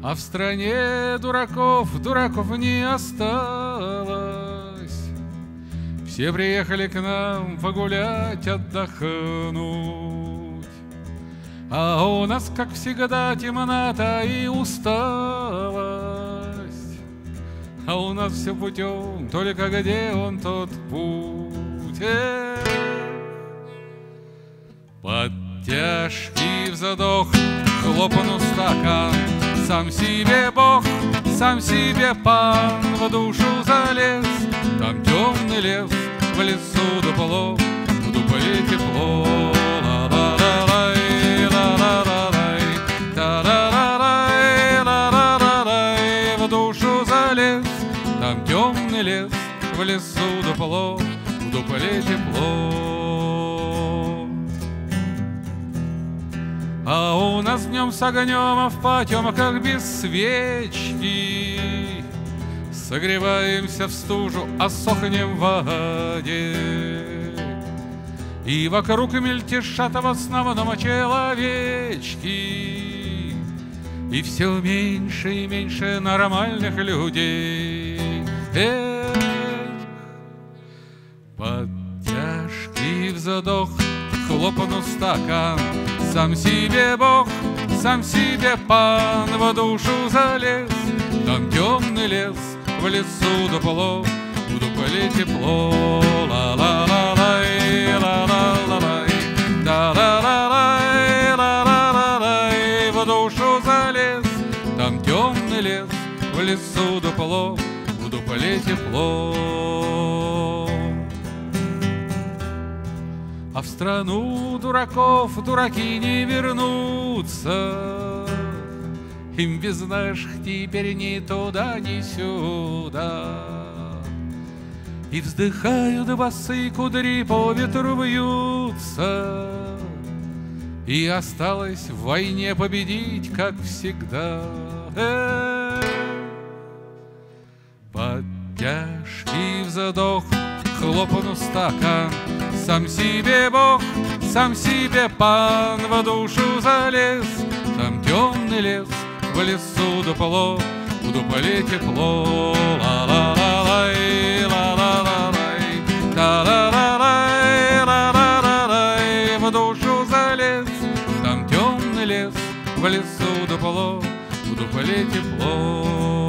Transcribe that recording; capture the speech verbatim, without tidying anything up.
А в стране дураков, дураков не осталось. Все приехали к нам погулять, отдохнуть. А у нас, как всегда, темнота и усталость. А у нас все путем, только где он тот путь? Эх. Под тяжкий вздох хлопнул стакан. Сам себе Бог, сам себе Пан в душу залез. Там темный лес, в лесу дупло, в дупле тепло. Ла-ла-ла-лай, ла-ла-ла-лай, та-ра-ра-рай, ла-ра-ра-рай. В душу залез, там темный лес, в лесу дупло, в дупле тепло. А у нас днем с огнем, а в потемках без свечки. Согреваемся в стужу, а сохнем в воде. И вокруг мельтешат в основном человечки. И все меньше и меньше нормальных людей. Эх, под тяжкий вздох хлопнул стакан. Сам себе Бог, сам себе Пан в душу залез. Там темный лес, в лесу дупло, в дупле тепло. Ла-ла-ла-лай, ла-ла-ла-лай, та-ра-ра-рай, ла-ра-ра-рай. В душу залез, там темный лес, в лесу дупло, в дупле тепло. А в страну дураков дураки не вернутся. Им без знаешь теперь ни туда, ни сюда. И вздыхают босые кудри, по ветру вьются. И осталось в войне победить, как всегда. Эх. Под тяжкий вздох хлопнул стакан. Сам себе Бог, сам себе Пан в душу залез. Там темный лес, в лесу дупло, в дупле тепло. Ла-ла-ла-лай, ла-ла-ла-лай, та-ра-ра-рай, ла-ра-ра-рай. В душу залез, там темный лес, в лесу дупло, в дупле тепло.